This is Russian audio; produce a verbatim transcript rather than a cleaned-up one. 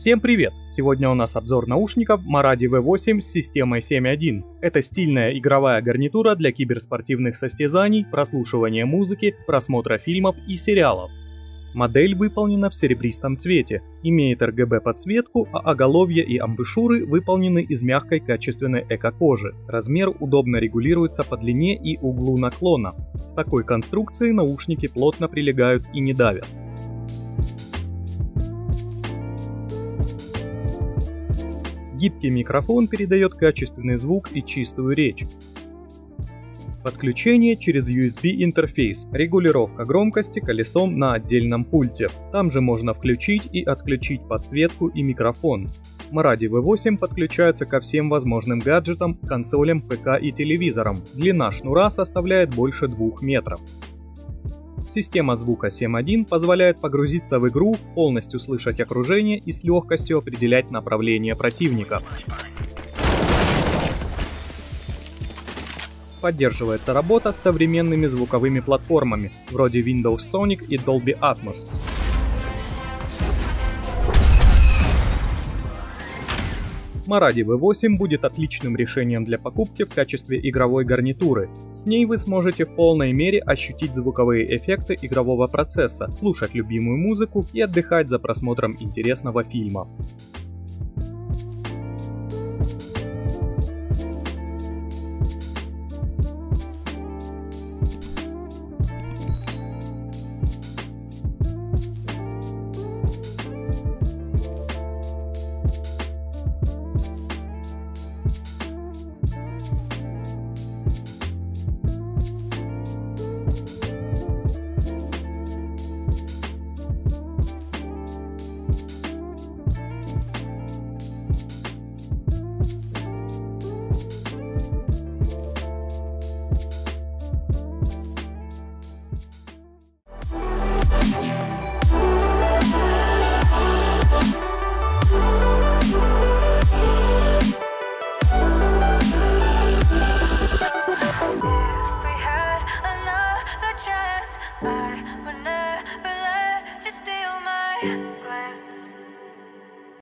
Всем привет! Сегодня у нас обзор наушников Maradi ви восемь с системой семь точка один. Это стильная игровая гарнитура для киберспортивных состязаний, прослушивания музыки, просмотра фильмов и сериалов. Модель выполнена в серебристом цвете, имеет эр гэ бэ подсветку, а оголовье и амбушюры выполнены из мягкой качественной эко-кожи. Размер удобно регулируется по длине и углу наклона. С такой конструкцией наушники плотно прилегают и не давят. Гибкий микрофон передает качественный звук и чистую речь. Подключение через ю эс би интерфейс, регулировка громкости колесом на отдельном пульте. Там же можно включить и отключить подсветку и микрофон. Maradi ви восемь подключается ко всем возможным гаджетам, консолям, пэ ка и телевизорам. Длина шнура составляет больше двух метров. Система звука семь точка один позволяет погрузиться в игру, полностью слышать окружение и с легкостью определять направление противника. Поддерживается работа с современными звуковыми платформами, вроде Windows Sonic и Dolby Atmos. Maradi ви восемь будет отличным решением для покупки в качестве игровой гарнитуры. С ней вы сможете в полной мере ощутить звуковые эффекты игрового процесса, слушать любимую музыку и отдыхать за просмотром интересного фильма.